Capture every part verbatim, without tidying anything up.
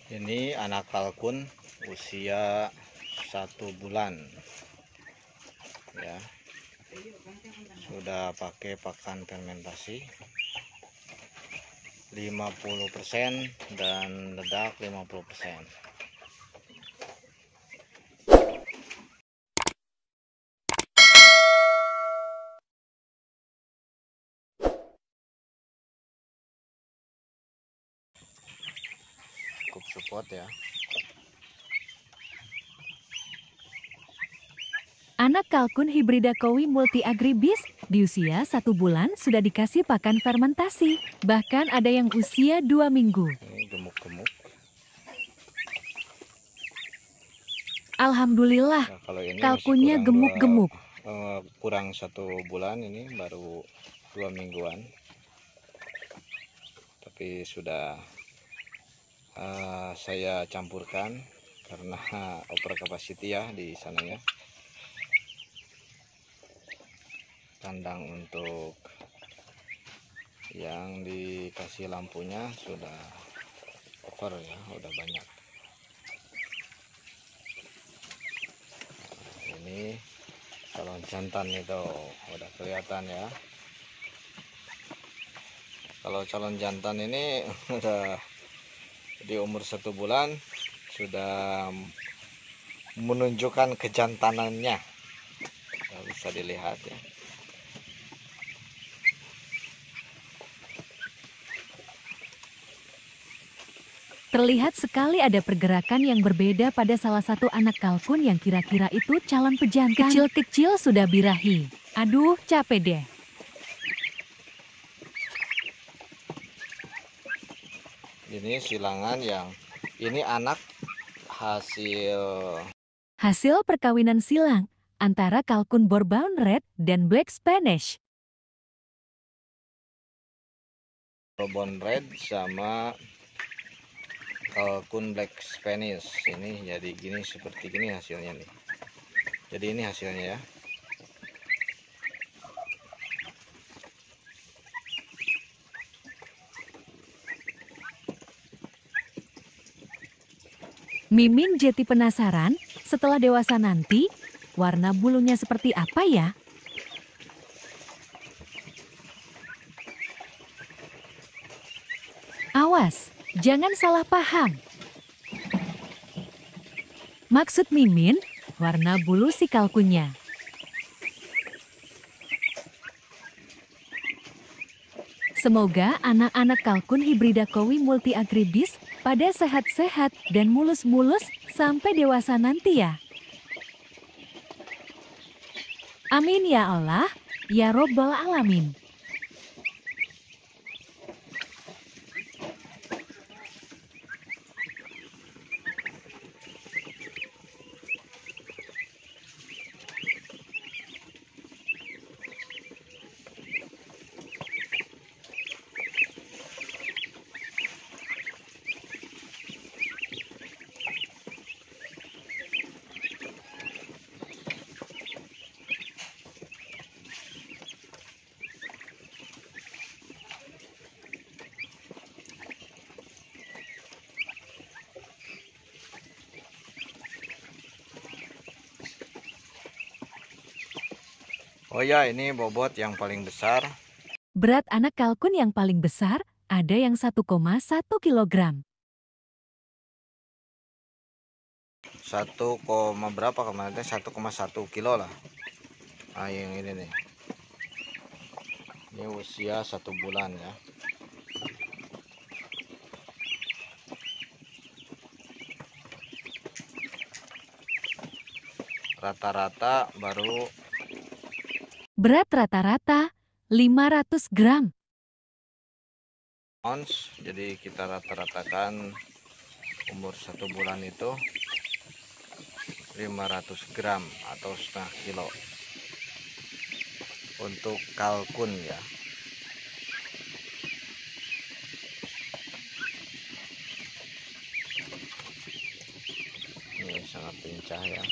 Ini anak kalkun usia satu bulan ya, sudah pakai pakan fermentasi lima puluh persen dan ledak lima puluh persen. Cukup support ya. Anak kalkun hibrida Kowi multi agribis di usia satu bulan sudah dikasih pakan fermentasi. Bahkan ada yang usia dua minggu. Ini gemuk-gemuk. Alhamdulillah, Nah, kalau ini kalkunnya masih gemuk-gemuk. uh, kurang satu bulan, ini baru dua mingguan. Tapi sudah uh, saya campurkan karena over capacity ya di sananya. Kandang untuk yang dikasih lampunya sudah over ya, udah banyak. Nah, ini calon jantan itu udah kelihatan ya. Kalau calon jantan ini udah di umur satu bulan sudah menunjukkan kejantanannya, nah, bisa dilihat ya. Terlihat sekali ada pergerakan yang berbeda pada salah satu anak kalkun yang kira-kira itu calon pejantan. Kecil-kecil sudah birahi. Aduh, capek deh. Ini silangan yang ini anak hasil Hasil perkawinan silang antara kalkun Bourboon Red dan Black Spanish. Bourboon Red sama kalkun Black Spanish. Ini jadi gini, seperti gini hasilnya nih. Jadi ini hasilnya ya. Mimin jadi penasaran, setelah dewasa nanti, warna bulunya seperti apa ya? Awas, jangan salah paham. Maksud Mimin, warna bulu si kalkunnya. Semoga anak-anak kalkun hibrida Kowi multi agribis pada sehat-sehat dan mulus-mulus sampai dewasa nanti ya. Amin ya Allah, ya Robbal Alamin. Oh ya, ini bobot yang paling besar. Berat anak kalkun yang paling besar ada yang satu koma satu kilogram. satu, berapa kemarin? satu koma satu kilo lah. Nah, yang ini nih. Ini usia satu bulan ya. Rata-rata baru Berat rata-rata lima ratus gram. ons, jadi kita rata-ratakan umur satu bulan itu lima ratus gram atau setengah kilo untuk kalkun ya. Ini sangat lincah ya.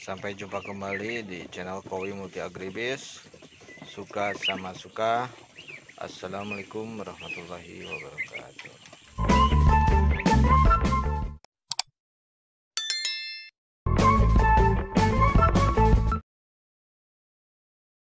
Sampai jumpa kembali di channel Kowi Multi Agribis. Suka sama suka. Assalamualaikum warahmatullahi wabarakatuh.